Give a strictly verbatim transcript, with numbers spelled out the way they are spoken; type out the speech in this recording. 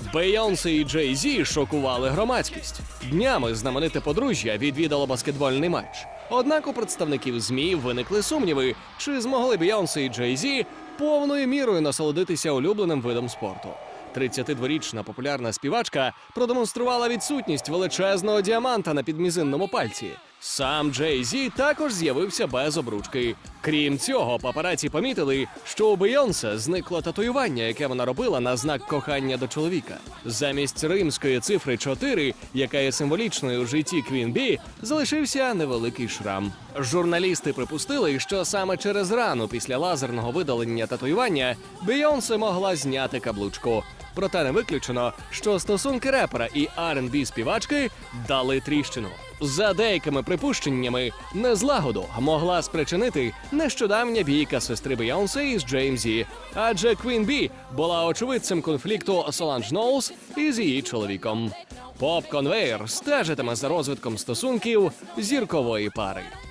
Бейонсе і Джей Зі шокували громадськість. Днями знамените подружжя відвідало баскетбольний матч. Однак у представників ЗМІ виникли сумніви, чи змогли Бейонсе і Джей Зі повною мірою насолодитися улюбленим видом спорту. тридцятидворічна популярна співачка продемонструвала відсутність величезного діаманта на підмізинному пальці. Сам Джей Зі також з'явився без обручки. Крім цього, папараці помітили, що у Бейонсе зникло татуювання, яке вона робила на знак кохання до чоловіка. Замість римської цифри чотири, яка є символічною у житті Квін Бі, залишився невеликий шрам. Журналісти припустили, що саме через рану після лазерного видалення татуювання Бейонсе могла зняти каблучку. Проте не виключено, що стосунки репера і ар енд бі співачки дали тріщину. За деякими припущеннями, незлагоду могла спричинити нещодавня бійка сестри Бейонсе із Джеєм Зі, адже Квін Бі була очевидцем конфлікту Соланж Ноулс із її чоловіком. Поп-конвеєр стежитиме за розвитком стосунків зіркової пари.